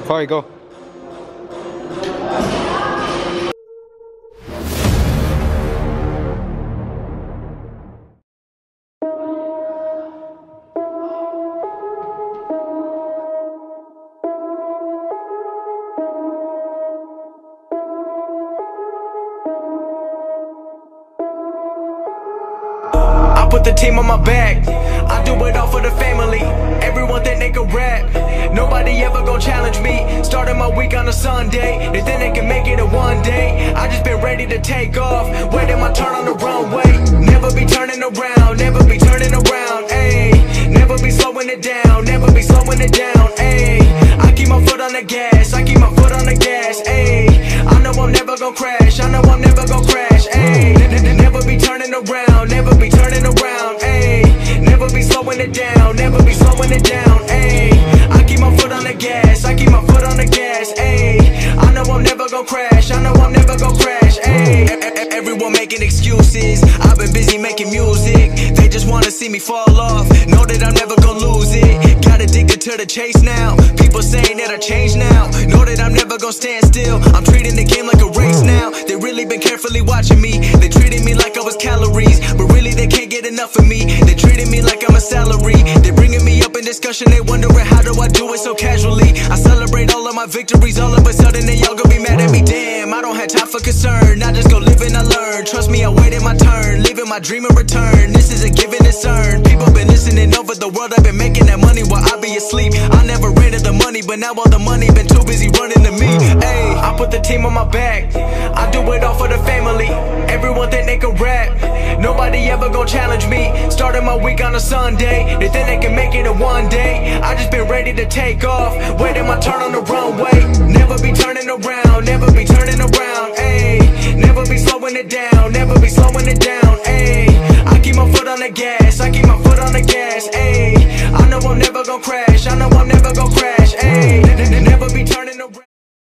Fire, go. I put the team on my back, I do it all for the family. Everyone think they can rap, nobody ever gon' challenge me. Starting my week on a Sunday, they think they can make it in one day. I just been ready to take off, waiting my turn on the runway. Never be turning around, never be turning around, ayy. Never be slowing it down, never be slowing it down, ayy. I keep my foot on the gas, I keep my foot on the gas, ayy. I know I'm never gon' crash, I know I'm never gon' crash, ayy. Never be turning around, never be turning around, ayy. Never be slowing it down, never be slowing it down, ayy. I keep my foot on the gas, I keep my foot on the gas, ayy. I know I'm never gon' crash, I know I'm never gon' crash, ayy. Everyone making excuses, I've been busy making music. They just wanna see me fall off, know that I'm never gon' lose it. Got addicted to the chase now, people saying that I changed now. Know that I'm never gon' stand still, I'm treating the game like a race now. They really been carefully watching me, they treated me like I was calories, but really they can't get enough of me. They treated me like I'm a salary, they bringing me up in discussion. They wondering how do I do it so casually. I celebrate all of my victories, all of a sudden they all gonna be mad at me. Damn, I don't have time for concern, I just go live and I learn. Trust me, I waited my turn, leaving my dream in return. This is a given, it's earned. People been listening over the world, I've been making that money while I be asleep. I never ran to the money, but now all the money been too busy running to me. Ayy, I put the team on my back, I do it all for the family. Everyone think they can rap, nobody ever gon' challenge me. Starting my week on a Sunday, they think they can make it in one day. I just been ready to take off, waiting my turn on the runway. Never be turning around, never be turning around, ayy. Never be slowing it down, never be slowing it down, ayy. I keep my foot on the gas, I keep my foot on the gas, ayy. I know I'm never gon' crash.